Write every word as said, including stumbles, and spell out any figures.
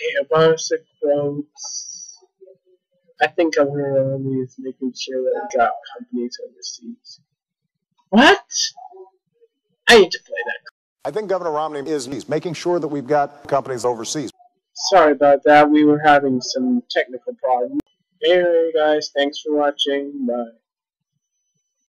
Okay, about the quotes. I think Governor Romney is making sure that we got companies overseas. What? I need to play that. I think Governor Romney is he's making sure that we've got companies overseas. Sorry about that. We were having some technical problems. Anyway, guys, thanks for watching. Bye.